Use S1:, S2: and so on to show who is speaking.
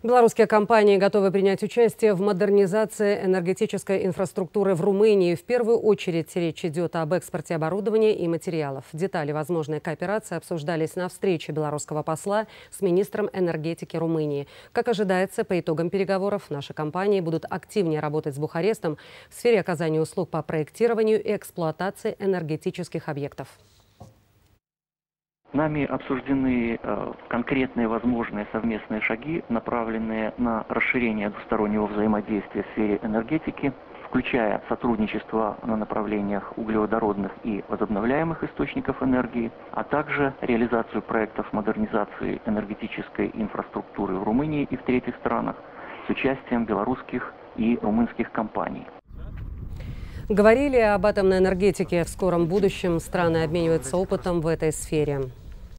S1: Белорусские компании готовы принять участие в модернизации энергетической инфраструктуры в Румынии. В первую очередь речь идет об экспорте оборудования и материалов. Детали возможной кооперации обсуждались на встрече белорусского посла с министром энергетики Румынии. Как ожидается, по итогам переговоров наши компании будут активнее работать с Бухарестом в сфере оказания услуг по проектированию и эксплуатации энергетических объектов.
S2: Нами обсуждены конкретные возможные совместные шаги, направленные на расширение двустороннего взаимодействия в сфере энергетики, включая сотрудничество на направлениях углеводородных и возобновляемых источников энергии, а также реализацию проектов модернизации энергетической инфраструктуры в Румынии и в третьих странах с участием белорусских и румынских компаний.
S1: Говорили об атомной энергетике. В скором будущем страны обмениваются опытом в этой сфере.